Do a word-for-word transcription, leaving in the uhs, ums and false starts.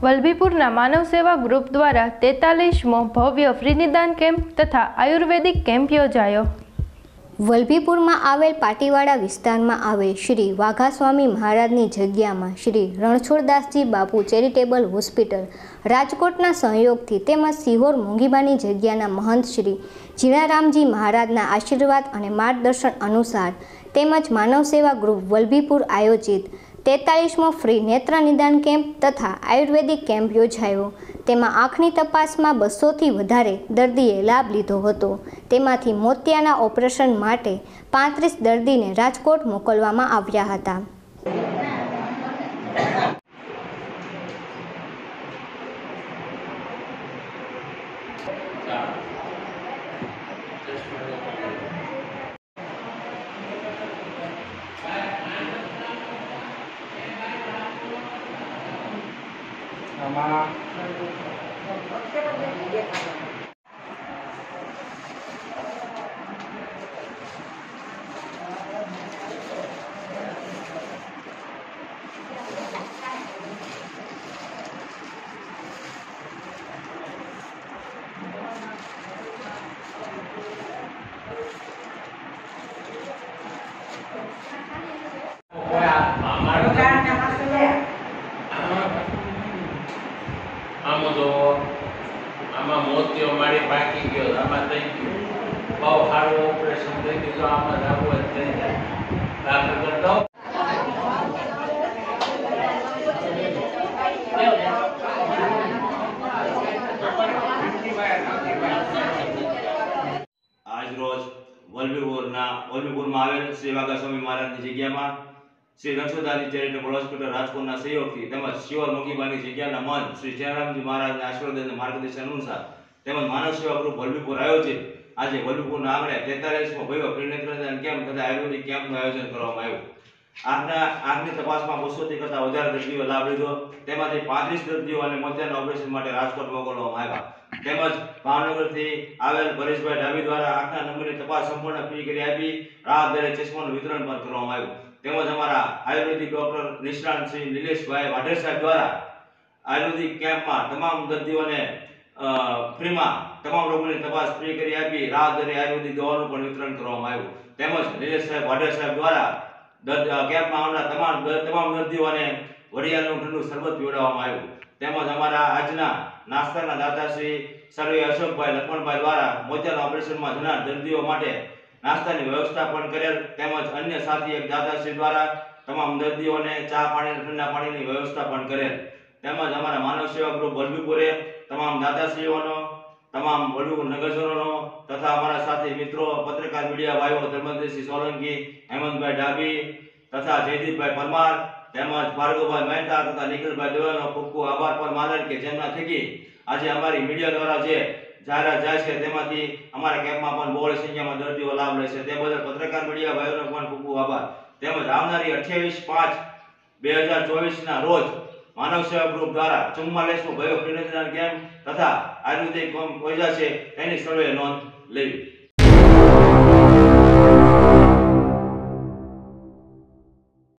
વલભીપુરના માનવ સેવા ગ્રુપ દ્વારા તેતાલીસમો ભવ્ય ફ્રી નિદાન કેમ્પ તથા આયુર્વેદિક કેમ્પ યોજાયો। વલભીપુરમાં આવેલ પાટીવાડા વિસ્તારમાં આવેલ શ્રી વાઘાસ્વામી મહારાજની જગ્યામાં શ્રી રણછોડદાસજી બાપુ ચેરિટેબલ હોસ્પિટલ રાજકોટના સહયોગથી તેમજ સિહોર મોંઘીબાની જગ્યાના મહંત શ્રી જીણારામજી મહારાજના આશીર્વાદ અને માર્ગદર્શન અનુસાર તેમજ માનવ સેવા ગ્રુપ વલભીપુર આયોજિત તેતાલીસમો ફ્રી નેત્ર નિદાન કેમ્પ તથા આયુર્વેદિક કેમ્પ યોજાયો। તેમાં આંખની તપાસમાં બસોથી વધારે દર્દીએ લાભ લીધો હતો। તેમાંથી મોતિયાના ઓપરેશન માટે પાંત્રીસ દર્દીને રાજકોટ મોકલવામાં આવ્યા હતા। આમાં તો આમાં મોતિયો મારી પાકી ગયો, આમાં થઈ ગયું, બહુ સારું ઓપરેશન થઈ ગયું, તો આમાં રાખવું જ થઈ જાય દાખલ કરતો। આજ રોજ વલભીપુરના વલભીપુરમાં આવેલ શ્રી વાઘાસ્વામી મહારાજની જગ્યામાં શ્રી રણછોડદાસજી ચેરિટેબલ હોસ્પિટલ રાજકોટના સહયોગથી તેમજ શિવર મોગીબાની જગ્યાના મહંત શ્રી જીણારામજી મહારાજના આશીર્વાદ અને માર્ગદર્શન અનુસાર તેમજ માનવ સેવા ગ્રુપ વલભીપુર આયોજિત આજે વલભીપુરના આંગણે તેતાલીસમો ભવ્ય ફ્રી નેત્ર નિદાન કેમ્પ તથા આયુર્વેદિક કેમ્પનું આયોજન કરવામાં આવ્યું। આંખના આંખની તપાસમાં બસોથી કરતાં વધારે દર્દીઓ લાભ લીધો। તેમાંથી પાંત્રીસ દર્દીઓ અને મોતિયાના ઓપરેશન માટે રાજકોટ મોકલવામાં આવ્યા। તેમજ ભાવનગરથી આવેલ પરેશભાઈ ડાબી દ્વારા આંખના નંબરની તપાસ સંપૂર્ણ ફ્રી કરી આપી રાહત દરે ચશ્માનું વિતરણ પણ કરવામાં આવ્યું। તેમજ અમારા આયુર્વેદિક ડોક્ટર નિષ્ણાંત શ્રી નિલેશભાઈ વાઢેર સાહેબ દ્વારા આયુર્વેદિક કેમ્પમાં તમામ દર્દીઓને ફ્રીમાં તમામ રોગોની તપાસ ફ્રી કરી આપી રાહત દરે આયુર્વેદિક દવાનું પણ વિતરણ કરવામાં આવ્યું। તેમજ નિલેશભાઈ વાઢેર સાહેબ દ્વારા કેમ્પમાં આવનાર તમામ તમામ દર્દીઓને વરિયાળનું ઠંડુ શરબત પીવડાવવામાં આવ્યું। તેમજ અમારા આજના નાસ્તાના દાતા શ્રી સર્વે અશોકભાઈ લખમણભાઈ દ્વારા મોતિયાના ઓપરેશનમાં જનાર દર્દીઓ માટે નાસ્તાની વ્યવસ્થા પણ કરેલ। તેમજ અન્ય સાથી એક દાદાશ્રી દ્વારા તમામ દર્દીઓને ચા પાણી ઠંડા પાણીની વ્યવસ્થા પણ કરેલ। તેમજ અમારા માનવ સેવા ગ્રુપ વલભીપુરે તમામ દાદાશ્રીઓનો તમામ વલભીપુર નગરજનોનો તથા અમારા સાથી મિત્રો પત્રકાર મીડિયા ભાઈઓ ધર્મેન્દ્રસિંહ સોલંકી, હેમંતભાઈ ડાબી તથા જયદીપભાઈ પરમાર તેમજ ભાર્ગવભાઈ મહેતા તથા નિખિલભાઈ દવેનો ખૂબ ખૂબ આભાર પણ માનેલ કે જેમના થકી આજે અમારી મીડિયા દ્વારા જે જાહેરાત જાય છે તેમાંથી અમારા કેમ્પમાં પણ બહોળી સંખ્યામાં દર્દીઓ લાભ લે છે તે બદલ પત્રકાર મીડિયા ભાઈઓનો પણ ખૂબ ખૂબ આભાર। તેમજ આવનારી અઠ્યાવીસ પાંચ બે હજાર ચોવીસ ના રોજ માનવ સેવા ગ્રુપ દ્વારા ચુમ્માલીસમો ભવ્ય ફ્રી નિદાન કેમ્પ તથા આયુર્વેદિક કેમ્પ યોજાશે તેની સર્વે નોંધ લેવી।